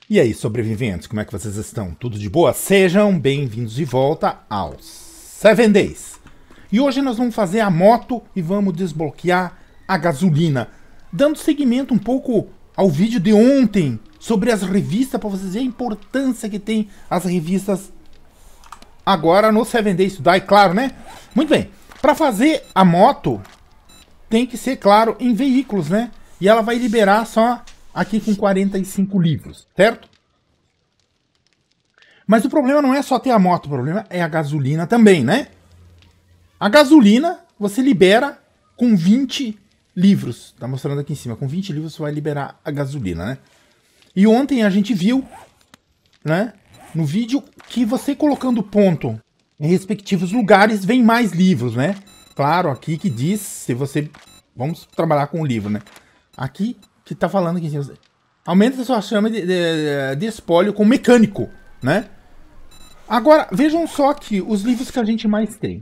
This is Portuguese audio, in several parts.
E aí, sobreviventes, como é que vocês estão? Tudo de boa? Sejam bem-vindos de volta aos 7 Days. E hoje nós vamos fazer a moto e vamos desbloquear a gasolina, dando seguimento um pouco ao vídeo de ontem sobre as revistas, para vocês verem a importância que tem as revistas agora no 7 Days to Die, claro, né? Muito bem, para fazer a moto tem que ser, claro, em veículos, né? E ela vai liberar só aqui com 45 livros, certo? Mas o problema não é só ter a moto, o problema é a gasolina também, né? A gasolina você libera com 20 livros. Tá mostrando aqui em cima, com 20 livros você vai liberar a gasolina, né? E ontem a gente viu, né, no vídeo, que você colocando ponto em respectivos lugares, vem mais livros, né? Claro, aqui que diz, se você... Vamos trabalhar com o livro, né? Aqui que tá falando aqui em cima. Aumenta a sua chama de espólio com mecânico, né? Agora, vejam só aqui os livros que a gente mais tem.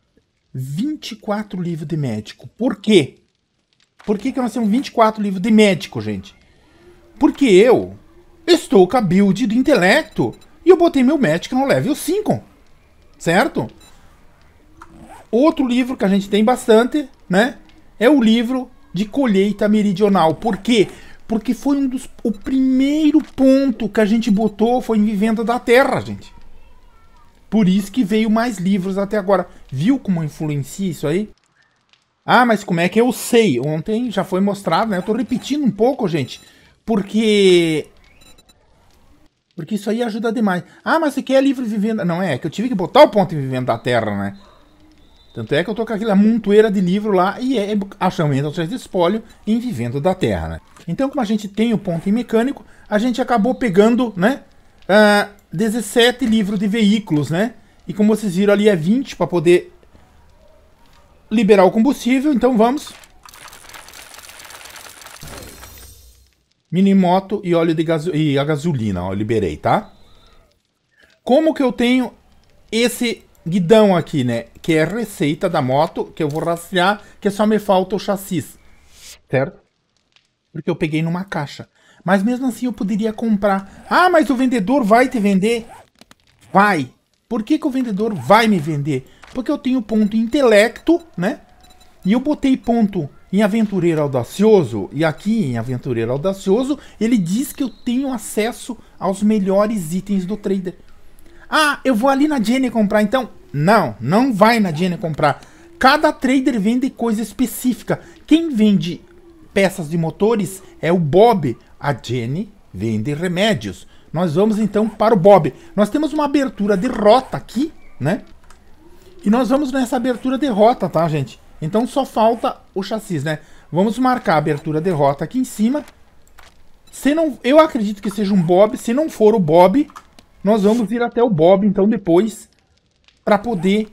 24 livros de médico. Por quê? Por que nós temos 24 livros de médico, gente? Porque eu estou com a build do intelecto e eu botei meu médico no level 5. Certo? Outro livro que a gente tem bastante, né? É o livro de colheita meridional. Por quê? Porque foi o primeiro ponto que a gente botou foi em Vivenda da Terra, gente. Por isso que veio mais livros até agora. Viu como influencia isso aí? Ah, mas como é que eu sei? Ontem já foi mostrado, né? Eu tô repetindo um pouco, gente. Porque isso aí ajuda demais. Ah, mas você quer livro de Vivenda... Não, é que eu tive que botar o ponto em Vivenda da Terra, né? Tanto é que eu tô com aquela montoeira de livro lá e é achamento de espólio em Vivendo da Terra, né? Então, como a gente tem o ponto em mecânico, a gente acabou pegando, né? 17 livros de veículos, né? E como vocês viram ali é 20 para poder liberar o combustível. Então vamos. Minimoto e óleo de e a gasolina, ó, eu liberei, tá? Como que eu tenho esse guidão aqui, né? Que é a receita da moto, que eu vou rastrear, que só me falta o chassi, certo? Porque eu peguei numa caixa. Mas mesmo assim eu poderia comprar. Ah, mas o vendedor vai te vender? Vai. Por que o vendedor vai me vender? Porque eu tenho ponto em intelecto, né? E eu botei ponto em aventureiro audacioso. E aqui em aventureiro audacioso, ele diz que eu tenho acesso aos melhores itens do trader. Ah, eu vou ali na Jenny comprar, então? Não, não vai na Jenny comprar. Cada trader vende coisa específica. Quem vende peças de motores é o Bob. A Jenny vende remédios. Nós vamos então para o Bob. Nós temos uma abertura de rota aqui, né? E nós vamos nessa abertura de rota, tá, gente? Então só falta o chassi, né? Vamos marcar a abertura de rota aqui em cima. Se não, eu acredito que seja um Bob. Se não for o Bob, nós vamos ir até o Bob, então, depois, para poder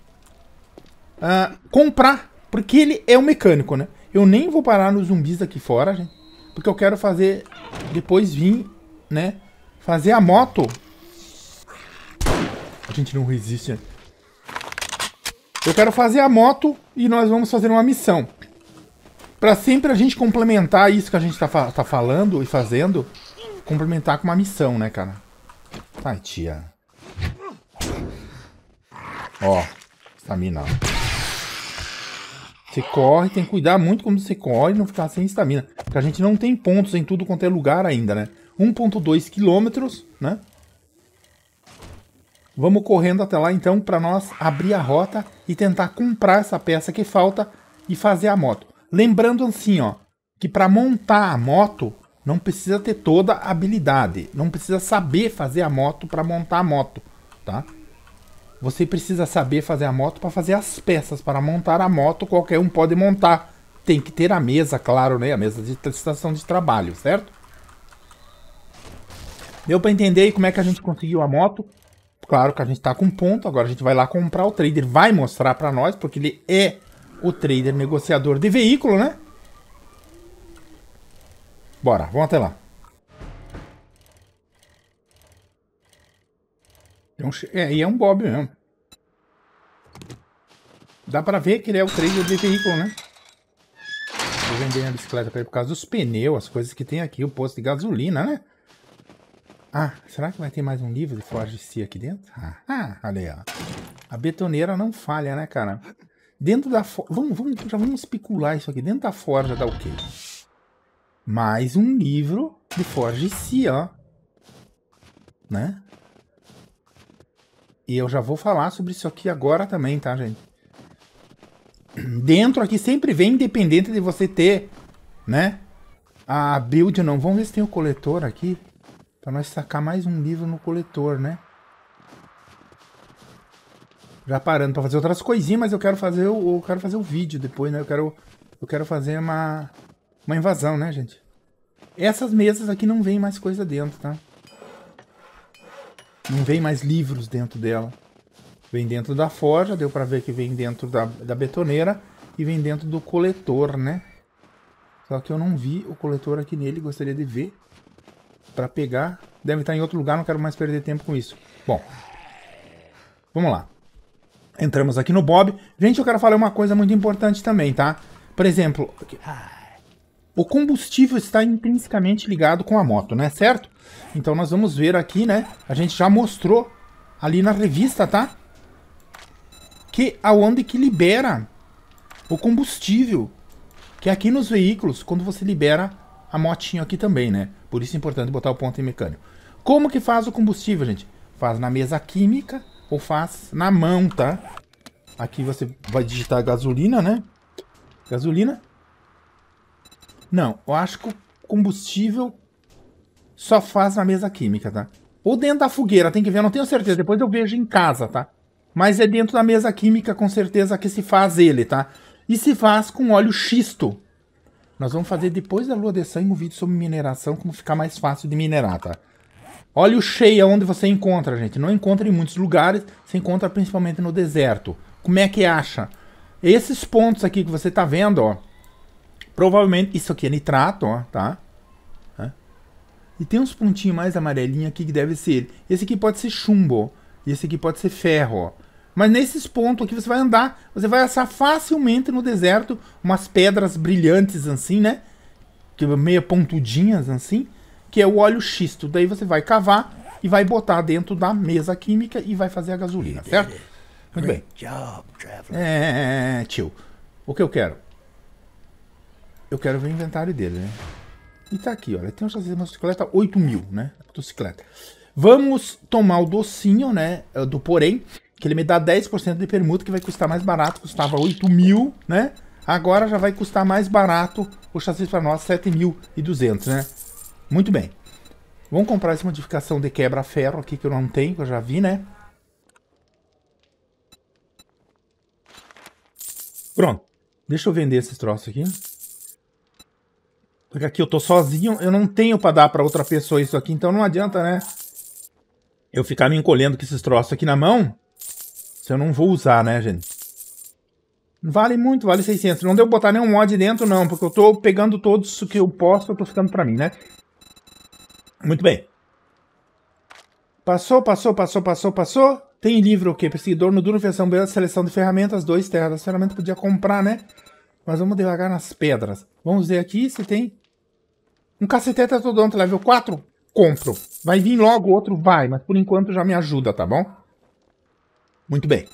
comprar. Porque ele é um mecânico, né? Eu nem vou parar nos zumbis aqui fora, gente. Porque eu quero fazer, depois vir, né? Fazer a moto. A gente não resiste, né? Eu quero fazer a moto e nós vamos fazer uma missão. Para sempre a gente complementar isso que a gente tá falando e fazendo. Complementar com uma missão, né, cara? Ai, tia. Ó, estamina. Você corre, tem que cuidar muito como você corre e não ficar sem estamina. Porque a gente não tem pontos em tudo quanto é lugar ainda, né? 1,2 quilômetros, né? Vamos correndo até lá, então, para nós abrir a rota e tentar comprar essa peça que falta e fazer a moto. Lembrando assim, ó, que para montar a moto não precisa ter toda a habilidade. Não precisa saber fazer a moto para montar a moto, tá? Você precisa saber fazer a moto para fazer as peças. Para montar a moto, qualquer um pode montar. Tem que ter a mesa, claro, né? A mesa de estação de trabalho, certo? Deu para entender como é que a gente conseguiu a moto? Claro que a gente tá com ponto. Agora a gente vai lá comprar. O trader vai mostrar para nós, porque ele é o trader negociador de veículo, né? Bora, vamos até lá. E é um Bob mesmo. Dá pra ver que ele é o trader de veículo, né? Vou vender a bicicleta pra ele por causa dos pneus, as coisas que tem aqui, o posto de gasolina, né? Ah, será que vai ter mais um livro de Forge C aqui dentro? Olha aí, ó. A betoneira não falha, né, cara? Dentro da forja... Já vamos especular isso aqui. Dentro da forja dá o quê? Mais um livro de Forge C, ó. Né? E eu já vou falar sobre isso aqui agora também, tá, gente? Dentro aqui sempre vem, independente de você ter, né? A build não. Vamos ver se tem o coletor aqui. Pra nós sacar mais um livro no coletor, né? Já parando pra fazer outras coisinhas, mas eu quero fazer o vídeo depois, né? Eu quero fazer uma invasão, né, gente? Essas mesas aqui não vem mais coisa dentro, tá? Não vem mais livros dentro dela. Vem dentro da forja, deu pra ver que vem dentro da betoneira e vem dentro do coletor, né? Só que eu não vi o coletor aqui nele, gostaria de ver pra pegar. Deve estar em outro lugar, não quero mais perder tempo com isso. Bom, vamos lá. Entramos aqui no Bob. Gente, eu quero falar uma coisa muito importante também, tá? Por exemplo, o combustível está intrinsecamente ligado com a moto, né? Certo? Então nós vamos ver aqui, né? A gente já mostrou ali na revista, tá? Que aonde que libera o combustível. Que é aqui nos veículos, quando você libera a motinha aqui também, né? Por isso é importante botar o ponto em mecânico. Como que faz o combustível, gente? Faz na mesa química ou faz na mão, tá? Aqui você vai digitar gasolina, né? Gasolina. Não, eu acho que o combustível só faz na mesa química, tá? Ou dentro da fogueira, tem que ver, eu não tenho certeza. Depois eu vejo em casa, tá? Mas é dentro da mesa química, com certeza, que se faz ele, tá? E se faz com óleo xisto. Nós vamos fazer depois da lua de sangue um vídeo sobre mineração, como ficar mais fácil de minerar, tá? Óleo cheio é onde você encontra, gente. Não encontra em muitos lugares, você encontra principalmente no deserto. Como é que acha? Esses pontos aqui que você tá vendo, ó. Provavelmente isso aqui é nitrato, ó, tá? E tem uns pontinhos mais amarelinhos aqui que deve ser. Esse aqui pode ser chumbo, ó. E esse aqui pode ser ferro, ó. Mas nesses pontos aqui você vai andar, você vai achar facilmente no deserto umas pedras brilhantes assim, né? Que meio pontudinhas assim, que é o óleo xisto. Daí você vai cavar e vai botar dentro da mesa química e vai fazer a gasolina, certo? Muito bem. Tio. O que eu quero? Eu quero ver o inventário dele, né? E tá aqui, olha. Tem um chassi de motocicleta 8.000, né? Motocicleta. Vamos tomar o docinho, né? Do porém, que ele me dá 10% de permuta, que vai custar mais barato. Custava 8.000, né? Agora já vai custar mais barato o chassi para nós, 7.200, né? Muito bem. Vamos comprar essa modificação de quebra-ferro aqui, que eu não tenho, que eu já vi, né? Pronto. Deixa eu vender esses troços aqui. Porque aqui eu tô sozinho, eu não tenho para dar para outra pessoa isso aqui, então não adianta, né? Eu ficar me encolhendo com esses troços aqui na mão, se eu não vou usar, né, gente? Vale muito, vale 600. Não deu botar nenhum mod dentro, não, porque eu tô pegando todos que eu posso, eu tô ficando pra mim, né? Muito bem. Passou. Tem livro o quê? Perseguidor no duro, versão B, seleção de ferramentas, 2 terras. As ferramentas podia comprar, né? Mas vamos devagar nas pedras. Vamos ver aqui se tem um cacetete ortodonto level 4. Compro. Vai vir logo outro? Vai, mas por enquanto já me ajuda, tá bom? Muito bem.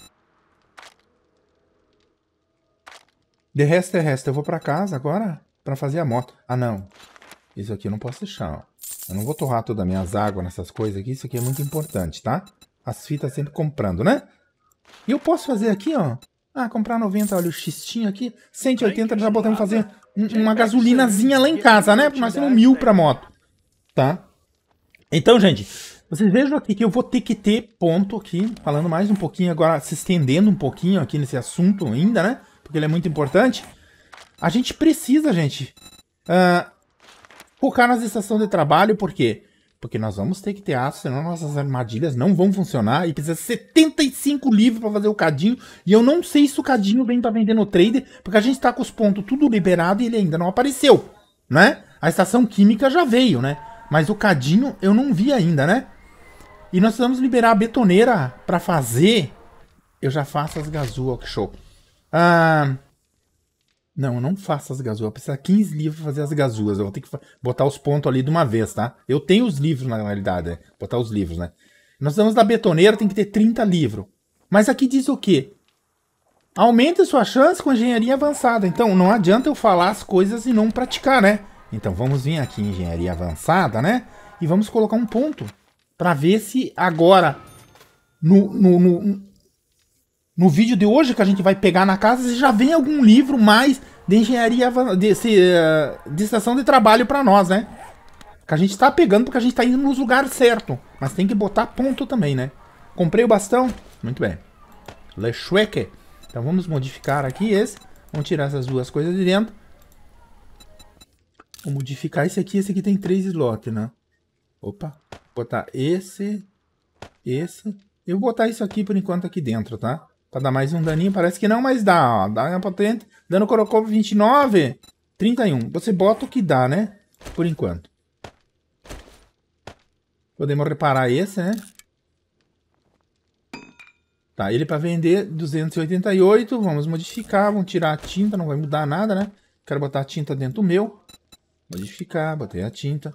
De resto, eu vou pra casa agora pra fazer a moto. Ah, não. Isso aqui eu não posso deixar, ó. Eu não vou torrar todas as minhas águas nessas coisas aqui. Isso aqui é muito importante, tá? As fitas sempre comprando, né? E eu posso fazer aqui, ó. Ah, comprar 90, olha o xistinho aqui. 180, já botamos fazer uma gasolinazinha lá em casa, né? Porque nós temos 1.000 pra moto. Tá? Então, gente, vocês vejam aqui que eu vou ter que ter ponto aqui. Falando mais um pouquinho agora, se estendendo um pouquinho aqui nesse assunto ainda, né? Porque ele é muito importante. A gente precisa, gente, focar nas estações de trabalho. Por quê? Porque nós vamos ter que ter aço, senão nossas armadilhas não vão funcionar. E precisa 75 livros para fazer o cadinho. E eu não sei se o cadinho vem para vender no trader, porque a gente tá com os pontos tudo liberado e ele ainda não apareceu, né? A estação química já veio, né? Mas o cadinho eu não vi ainda, né? E nós precisamos liberar a betoneira para fazer. Eu já faço as gazu, ó, que show. Não, eu não faço as gazuas. Eu preciso de 15 livros pra fazer as gazuas. Eu vou ter que botar os pontos ali de uma vez, tá? Eu tenho os livros, na realidade. Botar os livros, né? Nós estamos da betoneira, tem que ter 30 livros. Mas aqui diz o quê? Aumente sua chance com engenharia avançada. Então, não adianta eu falar as coisas e não praticar, né? Então, vamos vir aqui em engenharia avançada, né? E vamos colocar um ponto. Pra ver se agora, no vídeo de hoje que a gente vai pegar na casa, se já vem algum livro mais de engenharia, de estação de trabalho pra nós, né? Que a gente tá pegando porque a gente tá indo nos lugares certos. Mas tem que botar ponto também, né? Comprei o bastão. Muito bem. Le Schwecke. Então vamos modificar aqui esse. Vamos tirar essas duas coisas de dentro. Vou modificar esse aqui. Esse aqui tem 3 slots, né? Opa. Vou botar esse. Esse. Eu vou botar isso aqui por enquanto aqui dentro, tá? Pra dar mais um daninho. Parece que não, mas dá, ó. Dá potente. Dano colocou 29. 31. Você bota o que dá, né? Por enquanto. Podemos reparar esse, né? Tá, ele para vender 288. Vamos modificar, vamos tirar a tinta, não vai mudar nada, né? Quero botar a tinta dentro do meu. Modificar, botei a tinta.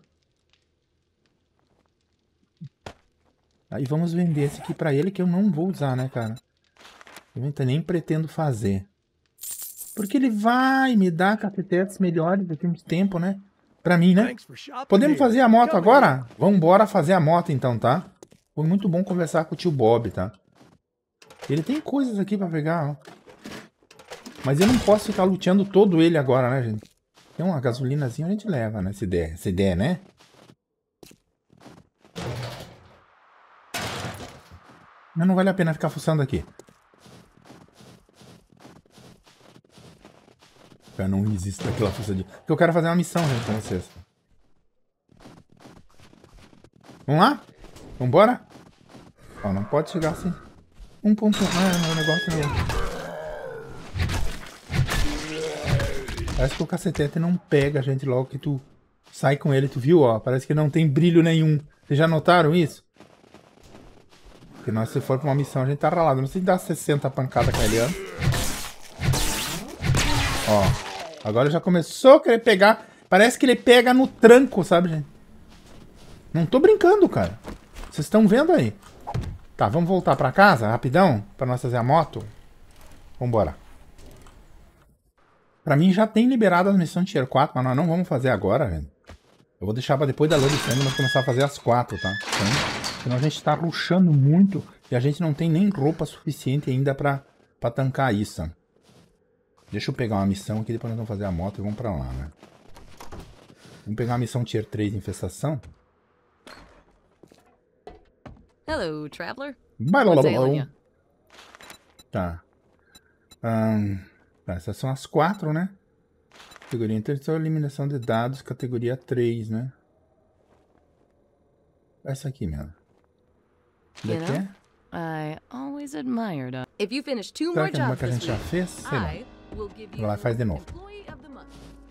Aí vamos vender esse aqui para ele, que eu não vou usar, né, cara? Eu nem pretendo fazer. Porque ele vai me dar cacetetes melhores daqui a uns tempo, né? Pra mim, né? Podemos fazer a moto agora? Vamos embora fazer a moto então, tá? Foi muito bom conversar com o tio Bob, tá? Ele tem coisas aqui pra pegar, ó. Mas eu não posso ficar luteando todo ele agora, né, gente? Tem uma gasolinazinha a gente leva, né? Se der, né? Mas não vale a pena ficar fuçando aqui. Eu não existo daquela fuçadinha. Porque eu quero fazer uma missão, gente, com vocês. Vamos lá? Vambora? Ó, não pode chegar assim. 1.1. Ah, meu negócio não. Parece que o cacetete não pega a gente logo que tu sai com ele. Tu viu, ó? Parece que não tem brilho nenhum. Vocês já notaram isso? Porque nós, se for pra uma missão, a gente tá ralado. Não sei se dá 60 pancadas com ele antes. Ó. Agora já começou a querer pegar. Parece que ele pega no tranco, sabe, gente? Não tô brincando, cara. Vocês estão vendo aí. Tá, vamos voltar pra casa, rapidão, pra nós fazer a moto. Vambora. Pra mim já tem liberado as missões de Tier 4, mas nós não vamos fazer agora, velho. Eu vou deixar pra depois da lua de sangue nós começar a fazer as 4, tá? Então, senão a gente tá rushando muito e a gente não tem nem roupa suficiente ainda pra tancar isso. Deixa eu pegar uma missão aqui, depois nós vamos fazer a moto e vamos pra lá, né? Vamos pegar a missão Tier 3 infestação. Hello, traveler. Tá. Tá, essas são as 4, né? Categoria interdição, eliminação de dados, categoria 3, né? Essa aqui mesmo. Daqui é? I always admired. If you finish 2 Será more que é uma jobs que a this gente já week, fez? Sei lá. I will give Vai lá, you faz de novo. Employee of the Month.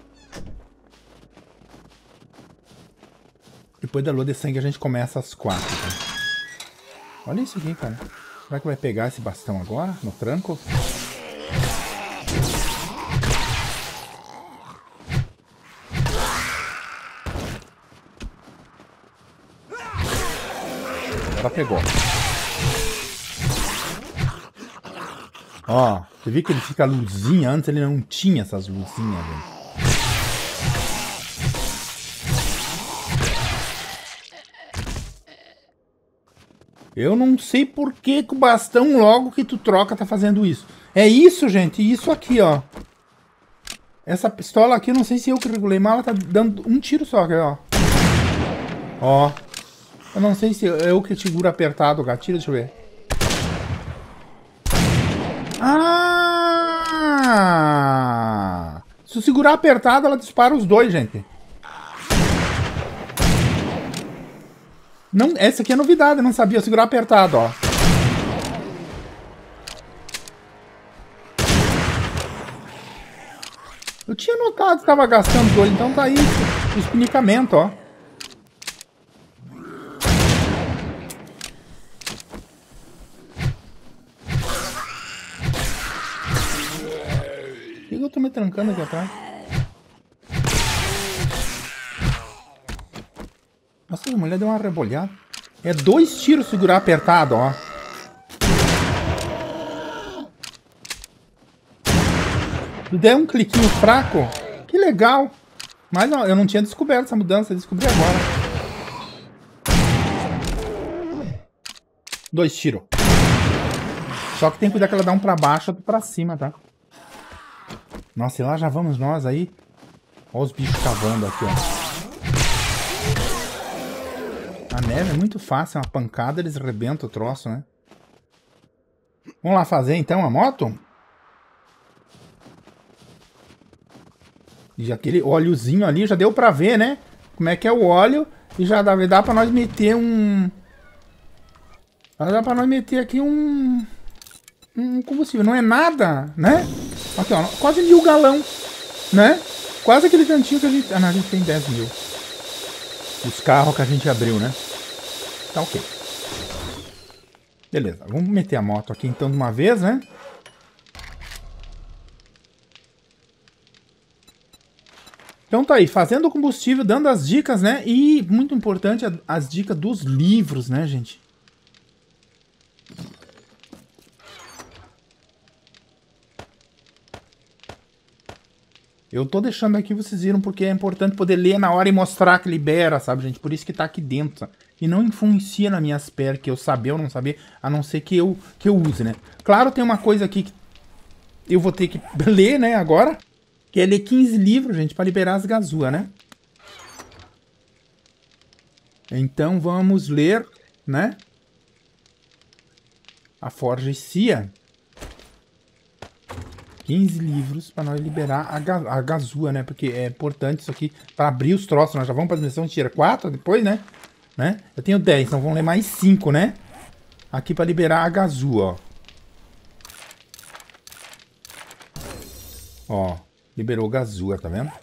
Depois da lua de sangue a gente começa as 4, tá? Olha isso aqui, cara. Será que vai pegar esse bastão agora? No tranco? Agora pegou. Ó, você viu que ele fica luzinha? Antes ele não tinha essas luzinhas, velho. Eu não sei por que o bastão logo que tu troca tá fazendo isso. É isso, gente. Isso aqui, ó. Essa pistola aqui, eu não sei se eu que regulei, mas ela tá dando um tiro só, aqui, ó. Ó. Eu não sei se eu que seguro apertado o gatilho, deixa eu ver. Ah! Se eu segurar apertado, ela dispara os dois, gente. Não, essa aqui é novidade, eu não sabia. Segurar apertado, ó. Eu tinha notado que estava gastando dois, então tá aí o espinicamento, ó. O que eu tô me trancando aqui atrás. Nossa, a mulher deu uma rebolhada. É 2 tiros segurar apertado, ó. Se der um cliquinho fraco, que legal. Mas não, eu não tinha descoberto essa mudança, eu descobri agora. 2 tiros. Só que tem que cuidar que ela dá um pra baixo e outro pra cima, tá? Nossa, e lá já vamos nós aí. Olha os bichos cavando aqui, ó. A neve é muito fácil, uma pancada eles arrebentam o troço, né? Vamos lá fazer então a moto? E aquele óleozinho ali já deu pra ver, né? Como é que é o óleo. E já dá pra nós meter um... Já dá pra nós meter aqui um combustível. Não é nada, né? Aqui, ó. Quase 1000 galão, né? Quase aquele tantinho que a gente... Ah, não, a gente tem 10 mil. Os carros que a gente abriu, né? Tá ok. Beleza, vamos meter a moto aqui então de uma vez, né? Então tá aí, fazendo o combustível, dando as dicas, né? E, muito importante, as dicas dos livros, né, gente? Eu tô deixando aqui, vocês viram, porque é importante poder ler na hora e mostrar que libera, sabe, gente? Por isso que tá aqui dentro, sabe? E não influencia nas minhas pernas, que eu saber ou não saber, a não ser que eu use, né? Claro, tem uma coisa aqui que eu vou ter que ler, né, agora, que é ler 15 livros, gente, para liberar as gazuas, né? Então vamos ler, né? A Forja e Cia. 15 livros para nós liberar a gazua, né? Porque é importante isso aqui para abrir os troços. Nós já vamos para a dimensão de tira 4 depois, né? Eu tenho 10, então vamos ler mais 5, né? Aqui para liberar a gazua, ó. Ó, liberou gazua, tá vendo?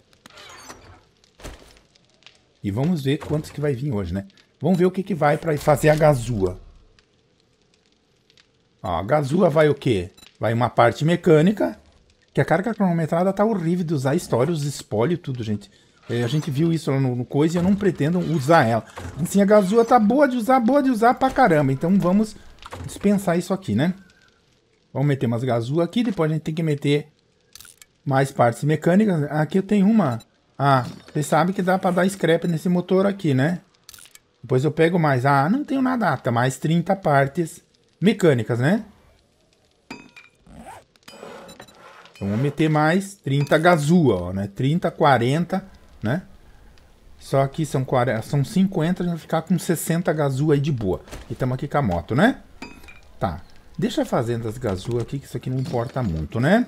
E vamos ver quantos que vai vir hoje, né? Vamos ver o que vai para fazer a gazua. Ó, a gazua vai o quê? Vai uma parte mecânica, que a carga cronometrada tá horrível de usar história, os espólios e tudo, gente. A gente viu isso lá no coisa e eu não pretendo usar ela. Assim, a gazua tá boa de usar pra caramba. Então vamos dispensar isso aqui, né? Vamos meter umas gazuas aqui, depois a gente tem que meter mais partes mecânicas. Aqui eu tenho uma... Ah, vocês sabem que dá pra dar scrap nesse motor aqui, né? Depois eu pego mais. Ah, não tenho nada. Tá mais 30 partes mecânicas, né? Então, vamos meter mais 30 gazua, ó, né? 30, 40, né? Só que são 50, a gente vai ficar com 60 gazua aí de boa. E estamos aqui com a moto, né? Tá. Deixa fazendo as gazua aqui, que isso aqui não importa muito, né?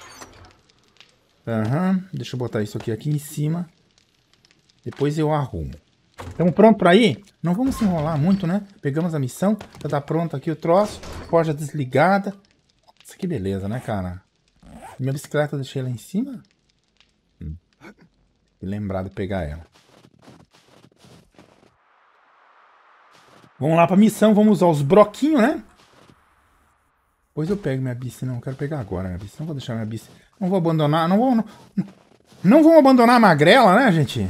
Deixa eu botar isso aqui em cima. Depois eu arrumo. Estamos prontos para ir? Não vamos se enrolar muito, né? Pegamos a missão. Já tá pronto aqui o troço. Forja desligada. Isso que beleza, né, cara? Minha bicicleta eu deixei lá em cima. E lembrar de pegar ela. Vamos lá pra missão. Vamos usar os broquinhos, né? Depois eu pego minha bici. Não, eu quero pegar agora minha bici. Não vou deixar minha bici. Não vou abandonar. Não vamos abandonar a magrela, né, gente?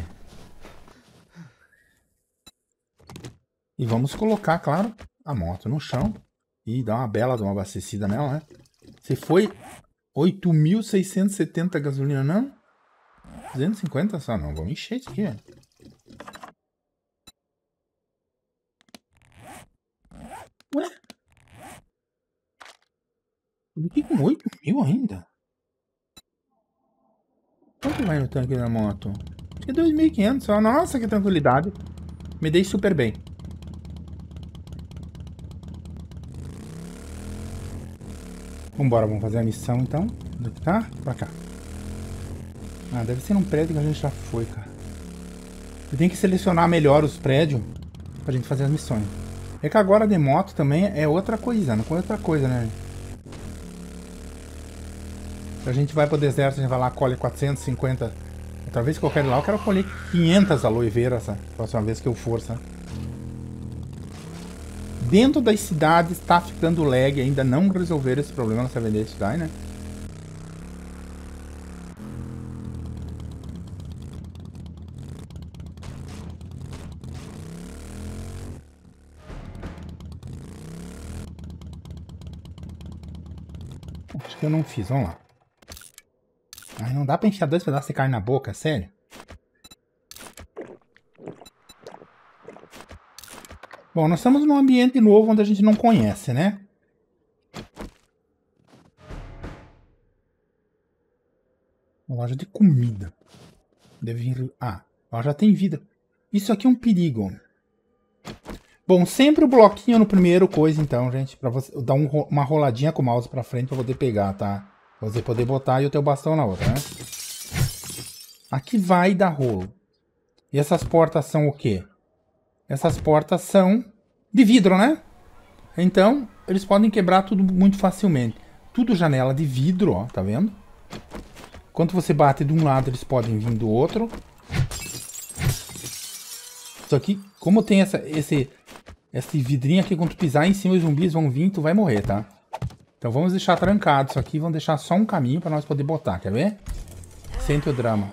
E vamos colocar, claro, a moto no chão. E dar uma bela de uma abastecida nela, né? Se foi 8.670 gasolina, não? 250 só, não. Vamos encher isso aqui, velho. Ué? Eu fiquei com 8.000 ainda? Quanto vai no tanque da moto? Acho que é 2.500 só. Nossa, que tranquilidade. Me dei super bem. Vambora, vamos fazer a missão então. Onde que tá? Pra cá. Ah, deve ser um prédio que a gente já foi, cara. Eu tenho que selecionar melhor os prédios pra gente fazer as missões. É que agora de moto também é outra coisa, não é outra coisa, né? Se a gente vai pro deserto, a gente vai lá, colhe 450. Outra vez que eu quero ir lá, eu quero colher 500 aloe vera essa próxima vez que eu for, sabe? Dentro das cidades está ficando lag, ainda não resolveram esse problema nessa Vendetta Sky, né? Acho que eu não fiz, vamos lá. Ai, não dá pra enfiar 2 pedaços de carne na boca, sério? Bom, nós estamos num ambiente novo onde a gente não conhece, né? Uma loja de comida. Deve vir... Ah, ela já tem vida. Isso aqui é um perigo. Bom, sempre o bloquinho no primeiro coisa, então, gente. Pra você dar uma roladinha com o mouse pra frente pra poder pegar, tá? Pra você poder botar e o teu bastão na outra, né? Aqui vai dar rolo. E essas portas são o quê? Essas portas são de vidro, né? Então, eles podem quebrar tudo muito facilmente. Tudo janela de vidro, ó, tá vendo? Enquanto você bate de um lado, eles podem vir do outro. Isso aqui, como tem esse vidrinho aqui, quando tu pisar em cima, os zumbis vão vir e tu vai morrer, tá? Então vamos deixar trancado isso aqui, vamos deixar só um caminho pra nós poder botar, quer ver? Sente o drama.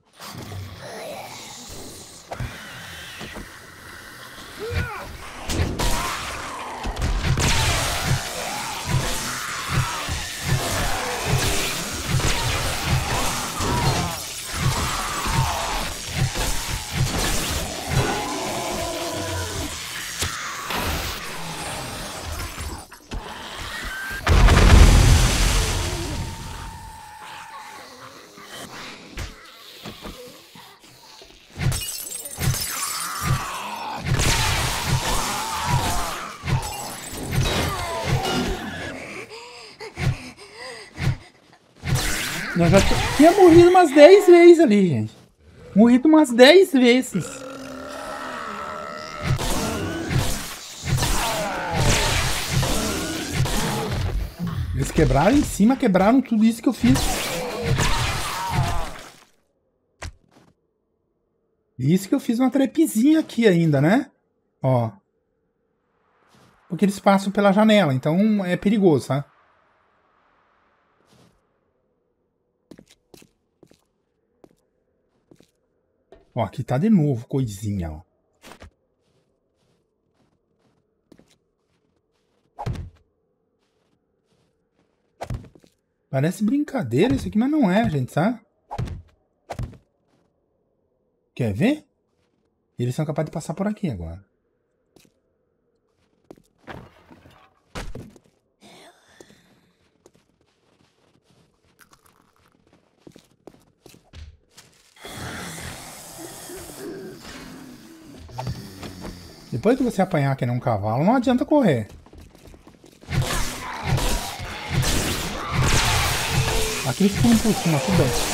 Eu já tinha morrido umas 10 vezes ali, gente. Morrido umas 10 vezes. Eles quebraram em cima, quebraram tudo isso que eu fiz. Isso que eu fiz uma trepezinha aqui ainda, né? Ó. Porque eles passam pela janela, então é perigoso, tá? Ó, aqui tá de novo coisinha, ó. Parece brincadeira isso aqui, mas não é, gente, sabe? Quer ver? Eles são capazes de passar por aqui agora. Depois que você apanhar que nem um cavalo, não adianta correr. Aqui eles pulam por cima, tudo bem.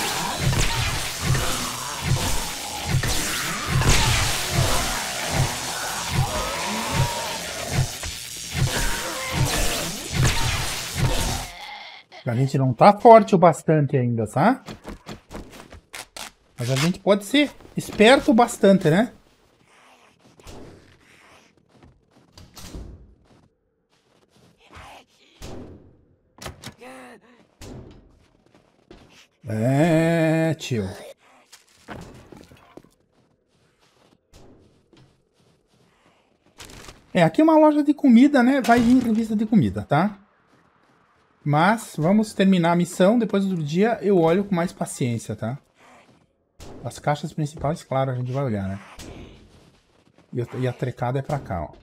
A gente não tá forte o bastante ainda, tá? Mas a gente pode ser esperto o bastante, né? É, tio. É, aqui é uma loja de comida, né? Vai vir revista de comida, tá? Mas vamos terminar a missão. Depois do dia eu olho com mais paciência, tá? As caixas principais, claro, a gente vai olhar, né? E a trecada é pra cá, ó.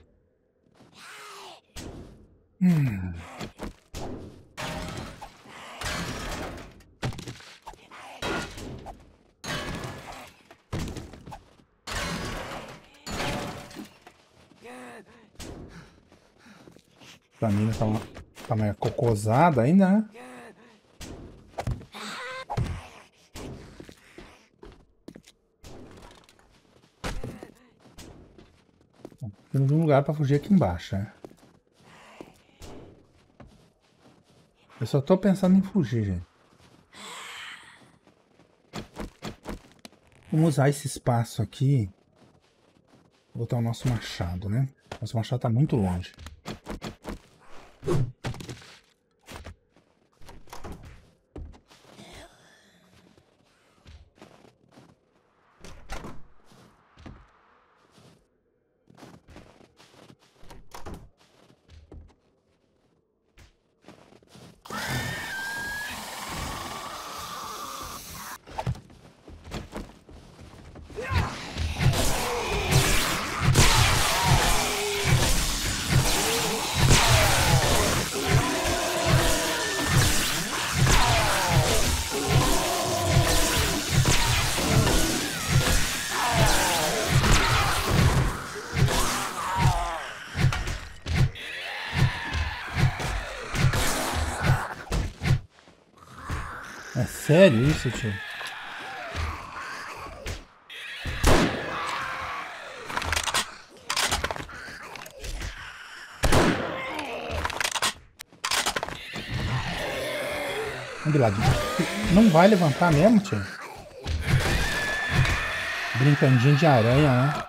A mina tá meio cocosada ainda, né? Temos um lugar pra fugir aqui embaixo, né? Eu só tô pensando em fugir, gente. Vamos usar esse espaço aqui. Vou botar o nosso machado, né? Nosso machado tá muito longe. É sério isso, tio? Vamos lá. Não vai levantar mesmo, tio? Brincandinha de aranha, né?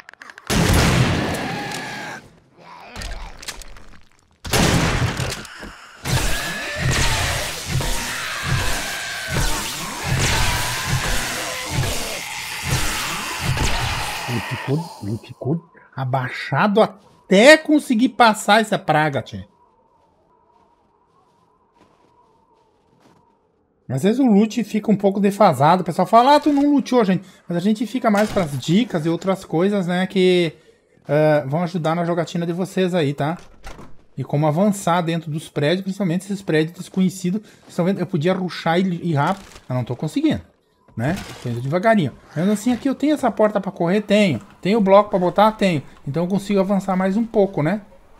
Ele ficou abaixado até conseguir passar essa praga, tio. Às vezes o loot fica um pouco defasado. O pessoal fala, ah, tu não luteou, gente. Mas a gente fica mais para as dicas e outras coisas, né? Que vão ajudar na jogatina de vocês aí, tá? E como avançar dentro dos prédios, principalmente esses prédios desconhecidos. Vocês estão vendo? Eu podia rushar e ir rápido. Mas não tô conseguindo, né? Tô indo devagarinho. Mas assim, aqui eu tenho essa porta para correr? Tenho. Tenho o bloco para botar? Tenho. Então eu consigo avançar mais um pouco, né?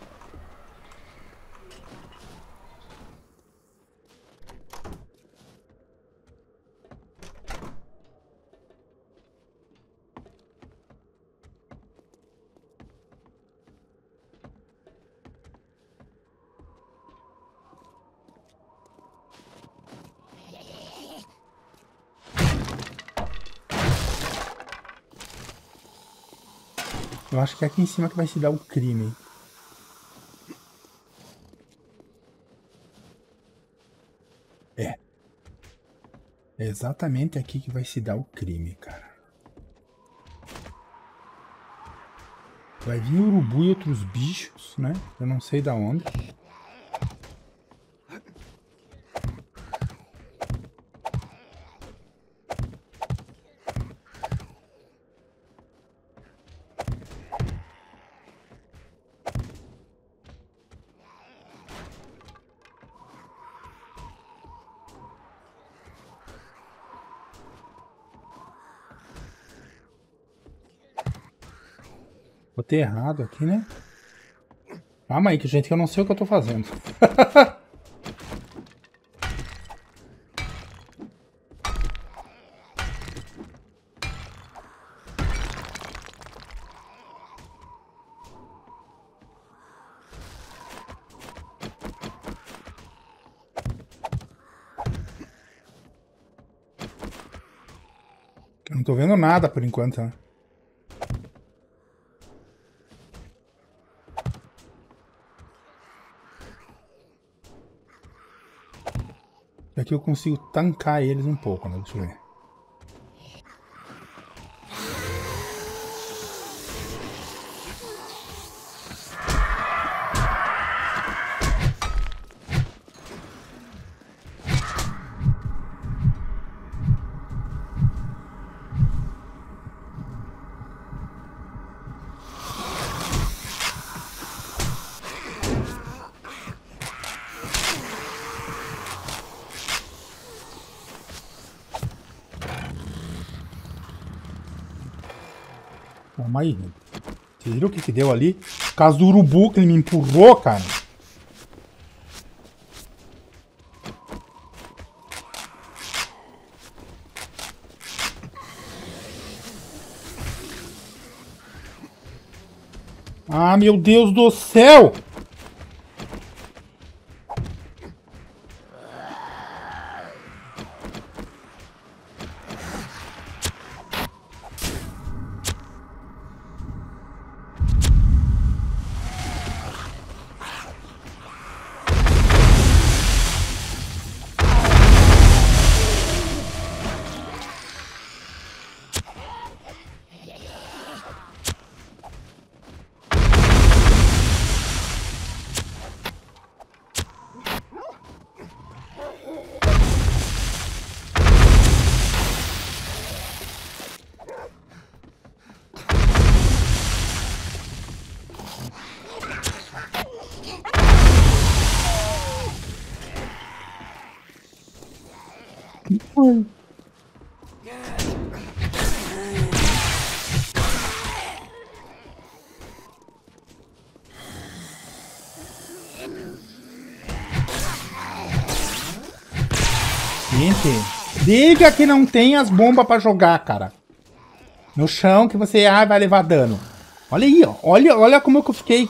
Eu acho que é aqui em cima que vai se dar o crime. É. É exatamente aqui que vai se dar o crime, cara. Vai vir urubu e outros bichos, né? Eu não sei da onde. Botei errado aqui, né? Calma aí, que gente, que eu não sei o que eu tô fazendo. Eu não tô vendo nada por enquanto, né? Aqui eu consigo tancar eles um pouco, né? Deixa eu ver. Calma aí, gente. Vocês viram o que deu ali? Por causa do urubu que ele me empurrou, cara. Ah, meu Deus do céu! Gente, diga que não tem as bombas pra jogar, cara. No chão que você vai levar dano. Olha aí, ó. Olha como que eu fiquei.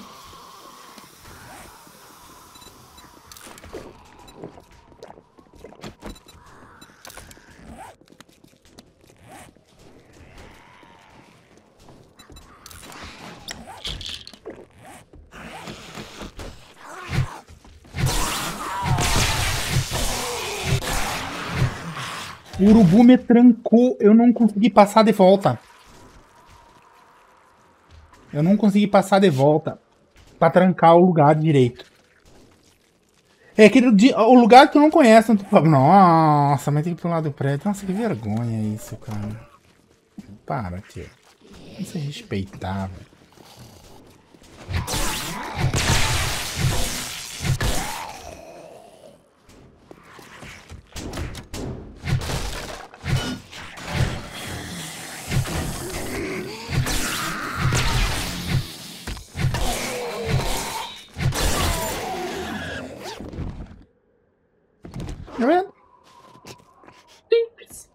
O urubu me trancou. Eu não consegui passar de volta. Eu não consegui passar de volta pra trancar o lugar direito. É aquele o lugar que tu não conhece. Nossa, mas tem que ir pro lado do prédio. Nossa, que vergonha isso, cara. Para, tio. Isso é respeitável. Tá vendo? Simples.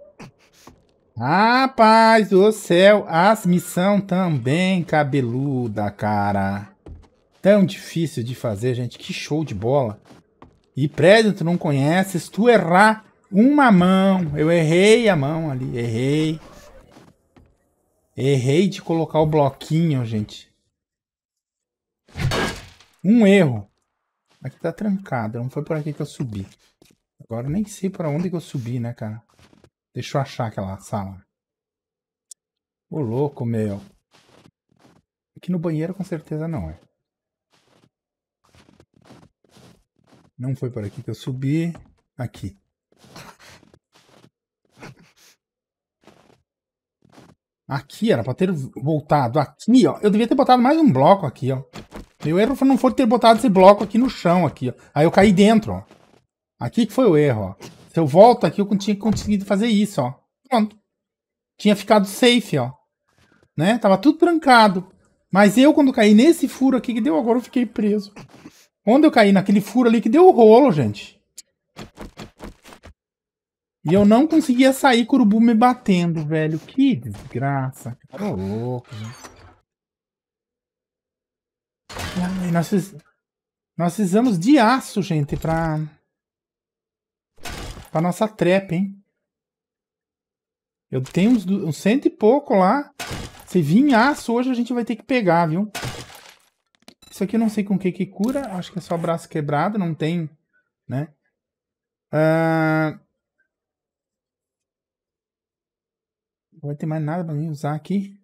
Rapaz do céu, as missões também cabeluda, cara. Tão difícil de fazer, gente. Que show de bola. E prédio tu não conhece. Se tu errar uma mão, eu errei a mão ali, errei. Errei de colocar o bloquinho, gente. Um erro. Aqui tá trancado, não foi por aqui que eu subi. Agora eu nem sei pra onde que eu subi, né, cara? Deixa eu achar aquela sala. Ô, louco, meu. Aqui no banheiro com certeza não é. Não foi por aqui que eu subi. Aqui. Aqui era pra ter voltado. Aqui, ó. Eu devia ter botado mais um bloco aqui, ó. Meu erro não foi ter botado esse bloco aqui no chão, aqui, ó. Aí eu caí dentro, ó. Aqui que foi o erro, ó. Se eu volto aqui, eu tinha conseguido fazer isso, ó. Pronto. Tinha ficado safe, ó. Né? Tava tudo trancado. Mas eu, quando caí nesse furo aqui que deu, agora eu fiquei preso. Onde eu caí? Naquele furo ali que deu o rolo, gente. E eu não conseguia sair com o urubu me batendo, velho. Que desgraça. Tô louco, gente. Ai, nós precisamos de aço, gente, pra nossa trap, hein? Eu tenho uns 100 e pouco lá. Se vir aço, hoje a gente vai ter que pegar, viu? Isso aqui eu não sei com o que cura. Acho que é só braço quebrado, não tem, né? Não vai ter mais nada pra mim usar aqui.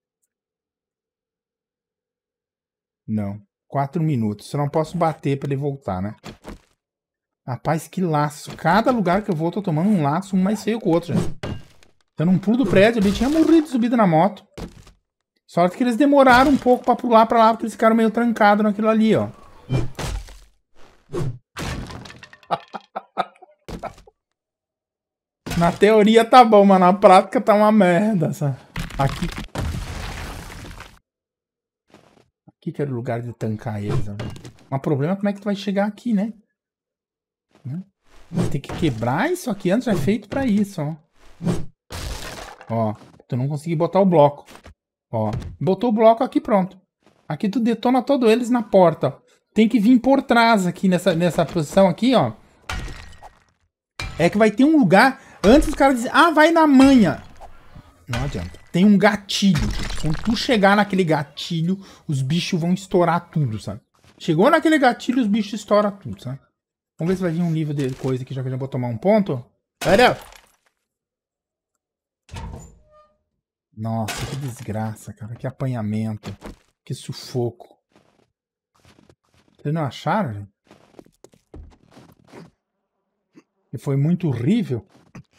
Não. 4 minutos. Eu não posso bater pra ele voltar, né? Rapaz, que laço. Cada lugar que eu vou, tô tomando um laço, um mais feio que o outro, gente. Eu não pulo do prédio, ele tinha morrido subido na moto. Sorte que eles demoraram um pouco pra pular pra lá, porque eles ficaram meio trancados naquilo ali, ó. Na teoria tá bom, mas na prática tá uma merda, sabe? Aqui que era o lugar de tancar eles, né? Mas o problema é como é que tu vai chegar aqui, né? Vai ter que quebrar isso aqui antes, é feito pra isso, ó. Ó, tu não conseguiu botar o bloco. Ó, botou o bloco aqui, pronto. Aqui tu detona todos eles na porta, ó. Tem que vir por trás aqui, nessa posição aqui, ó. É que vai ter um lugar... Antes os caras dizem, ah, vai na manha. Não adianta. Tem um gatilho. Quando tu chegar naquele gatilho, os bichos vão estourar tudo, sabe? Chegou naquele gatilho, os bichos estouram tudo, sabe? Vamos ver se vai vir um nível de coisa aqui, já que eu já vou tomar um ponto. Valeu! Nossa, que desgraça, cara. Que apanhamento. Que sufoco. Vocês não acharam, gente? Que foi muito horrível?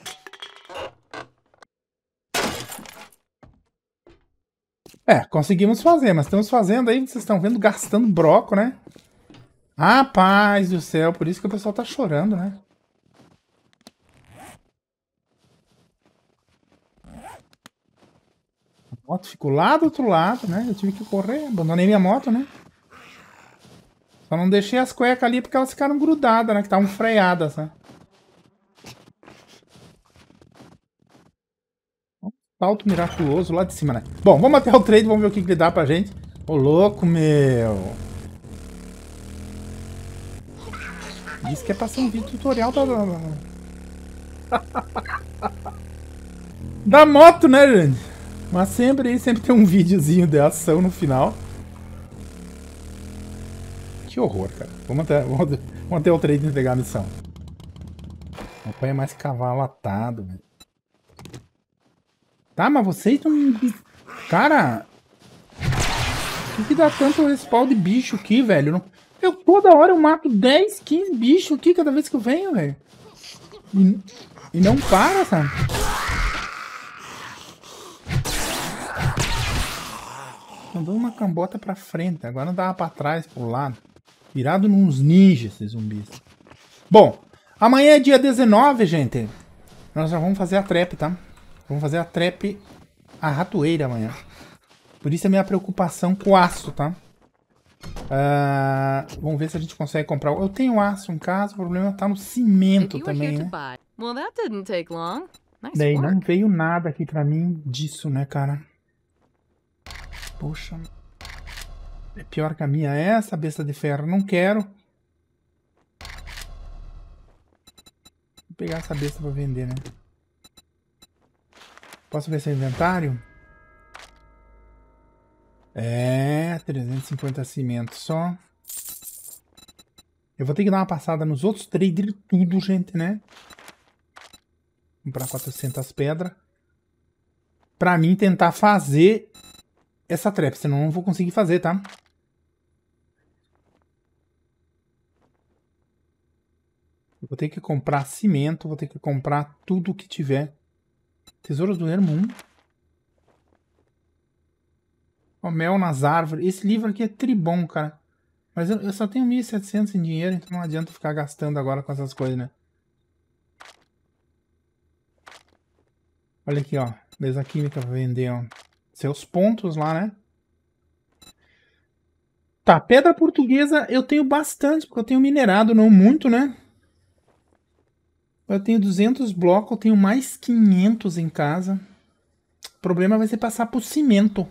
É, conseguimos fazer, mas estamos fazendo aí, vocês estão vendo, gastando broco, né? Rapaz do céu, por isso que o pessoal tá chorando, né? A moto ficou lá do outro lado, né? Eu tive que correr, abandonei minha moto, né? Só não deixei as cuecas ali porque elas ficaram grudadas, né? Que estavam freadas, né? Salto miraculoso lá de cima, né? Bom, vamos até o trade, vamos ver o que ele dá pra gente. Ô, louco, meu. Diz que é pra ser um vídeo tutorial da moto, né, gente? Mas sempre tem um videozinho de ação no final. Que horror, cara. Vamos até o trade entregar a missão. O pai é mais cavalo atado, velho. Tá, mas vocês não... Cara... Por que dá tanto respawn de bicho aqui, velho? Eu toda hora eu mato 10, 15 bichos aqui cada vez que eu venho, velho. E não para, sabe? Mandou uma cambota pra frente. Agora andava pra trás, pro lado. Virado nos ninjas, esses zumbis. Bom, amanhã é dia 19, gente. Nós já vamos fazer a trap, tá? Vamos fazer a trap a ratoeira amanhã. Por isso é a minha preocupação com o aço, tá? Vamos ver se a gente consegue comprar. Eu tenho aço em casa, o problema tá no cimento também, né? Daí não veio nada aqui pra mim disso, né, cara? Poxa. É pior que a minha essa, besta de ferro não quero. Vou pegar essa besta pra vender, né? Posso ver seu inventário? É, 350 cimentos só. Eu vou ter que dar uma passada nos outros traders tudo, gente, né? Comprar 400 pedras. Pra mim tentar fazer essa trap, senão eu não vou conseguir fazer, tá? Eu vou ter que comprar cimento, vou ter que comprar tudo que tiver. Tesouros do Ermo 1. Ó, mel nas árvores. Esse livro aqui é tribom, cara. Mas eu só tenho 1.700 em dinheiro, então não adianta ficar gastando agora com essas coisas, né? Olha aqui, ó. Mesa química pra vender, ó. Seus pontos lá, né? Tá, pedra portuguesa eu tenho bastante, porque eu tenho minerado, não muito, né? Eu tenho 200 blocos, eu tenho mais 500 em casa. O problema vai ser passar pro cimento.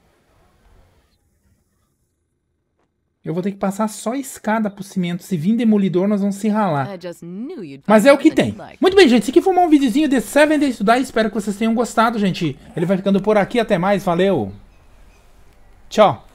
Eu vou ter que passar só escada pro cimento. Se vir demolidor, nós vamos se ralar. Mas é o que tem. Muito bem, gente. Esse aqui foi um videozinho de 7 Days to Die. Espero que vocês tenham gostado, gente. Ele vai ficando por aqui. Até mais. Valeu. Tchau.